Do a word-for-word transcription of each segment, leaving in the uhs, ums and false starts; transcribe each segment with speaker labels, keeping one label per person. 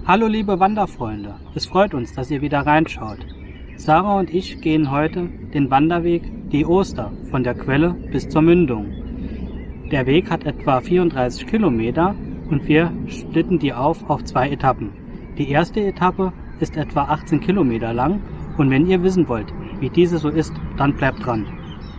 Speaker 1: Hallo liebe Wanderfreunde, es freut uns, dass ihr wieder reinschaut. Sarah und ich gehen heute den Wanderweg Die Oster von der Quelle bis zur Mündung. Der Weg hat etwa vierunddreißig Kilometer und wir splitten die auf auf zwei Etappen. Die erste Etappe ist etwa achtzehn Kilometer lang und wenn ihr wissen wollt, wie diese so ist, dann bleibt dran.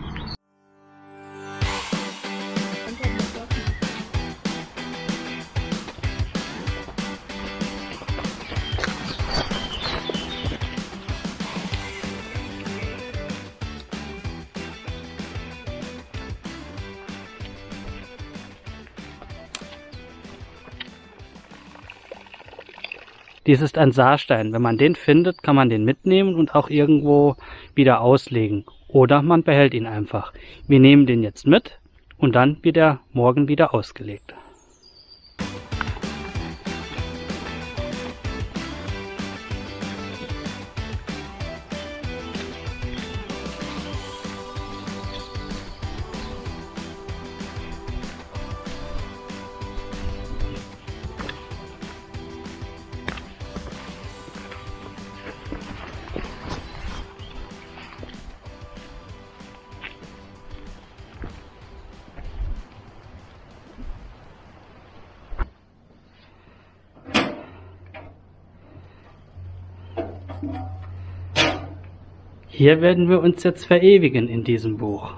Speaker 1: Dies ist ein Saarstein. Wenn man den findet, kann man den mitnehmen und auch irgendwo wieder auslegen. Oder man behält ihn einfach. Wir nehmen den jetzt mit und dann wird er morgen wieder ausgelegt. Hier werden wir uns jetzt verewigen in diesem Buch.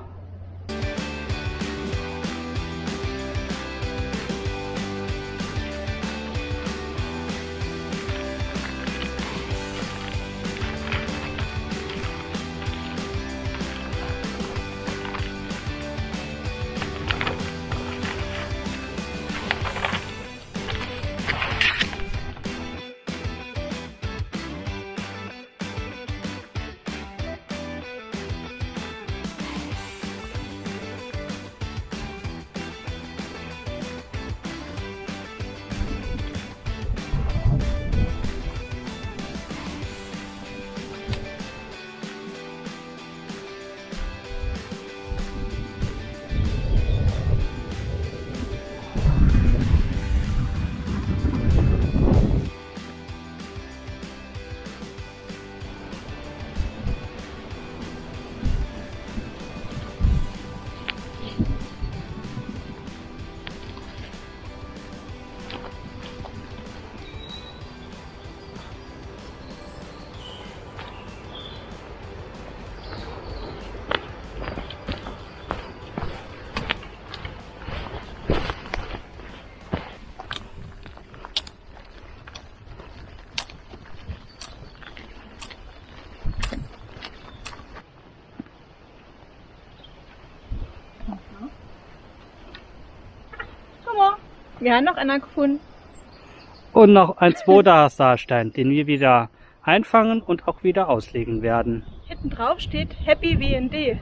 Speaker 2: Wir haben noch einer gefunden.
Speaker 1: Und noch ein zweiter Saarstein, den wir wieder einfangen und auch wieder auslegen werden.
Speaker 2: Hinten drauf steht Happy W N D.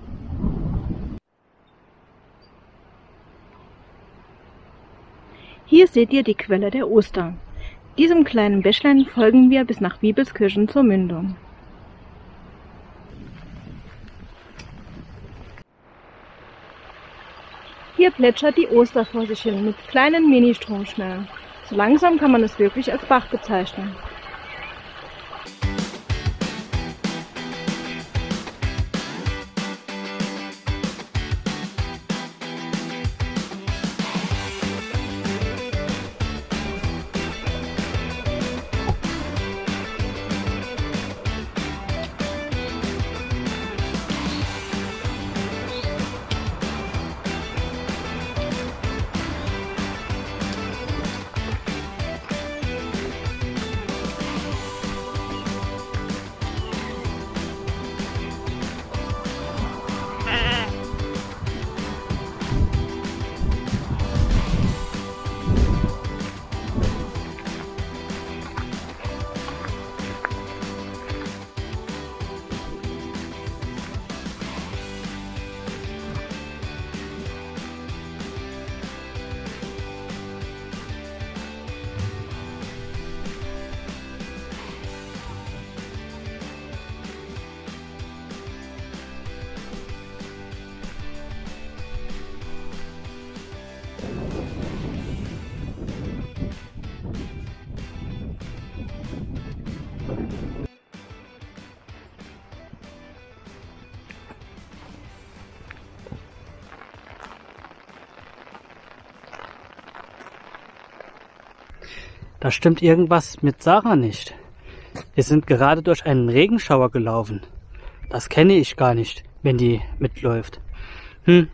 Speaker 2: Hier seht ihr die Quelle der Oster. Diesem kleinen Bächlein folgen wir bis nach Wiebelskirchen zur Mündung. Hier plätschert die Oster vor sich hin mit kleinen Ministromschnellen. So langsam kann man es wirklich als Bach bezeichnen.
Speaker 1: Da stimmt irgendwas mit Sarah nicht. Wir sind gerade durch einen Regenschauer gelaufen. Das kenne ich gar nicht, wenn die mitläuft. Hm.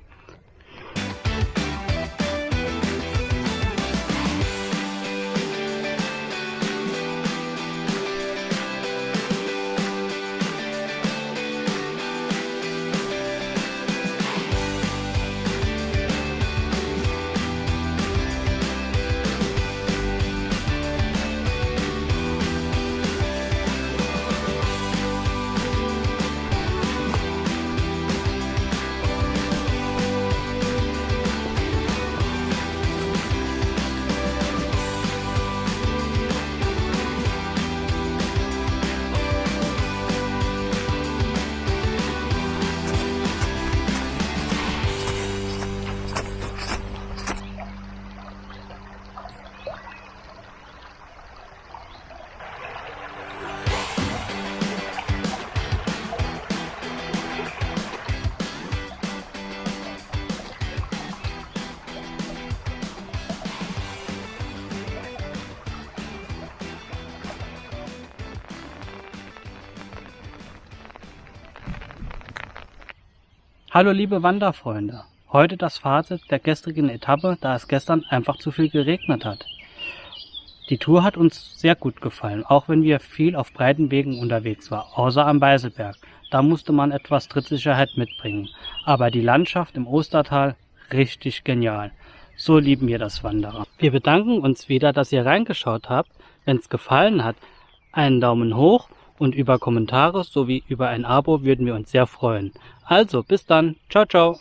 Speaker 1: Hallo liebe Wanderfreunde, heute das Fazit der gestrigen Etappe, da es gestern einfach zu viel geregnet hat. Die Tour hat uns sehr gut gefallen, auch wenn wir viel auf breiten Wegen unterwegs waren, außer am Weißelberg. Da musste man etwas Trittsicherheit mitbringen, aber die Landschaft im Ostertal richtig genial. So lieben wir das Wandern. Wir bedanken uns wieder, dass ihr reingeschaut habt. Wenn es gefallen hat, einen Daumen hoch. Und über Kommentare sowie über ein Abo würden wir uns sehr freuen. Also, bis dann. Ciao, ciao.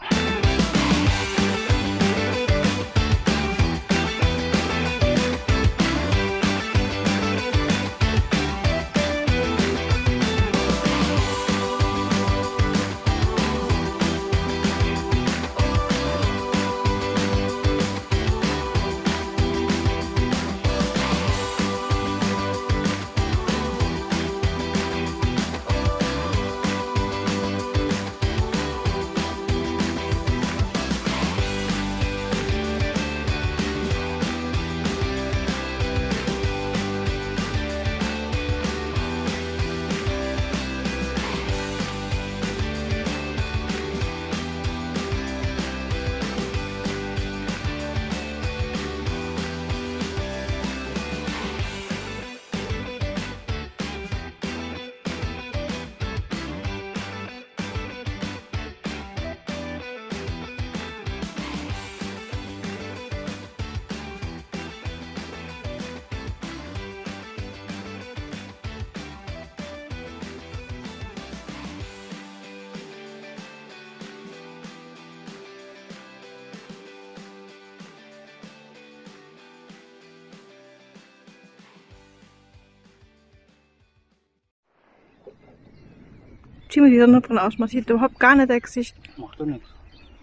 Speaker 2: Zieh mir die Sonnenbrille aus, man sieht überhaupt gar nicht dein Gesicht.
Speaker 1: Macht doch nichts.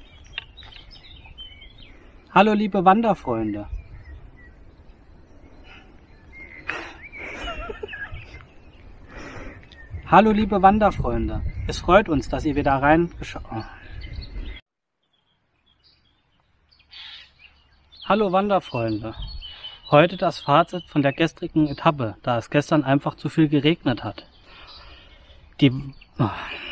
Speaker 1: Hallo liebe Wanderfreunde. Hallo liebe Wanderfreunde. Es freut uns, dass ihr wieder reingeschaut habt. Hallo Wanderfreunde. Heute das Fazit von der gestrigen Etappe, da es gestern einfach zu viel geregnet hat. Die... Oh.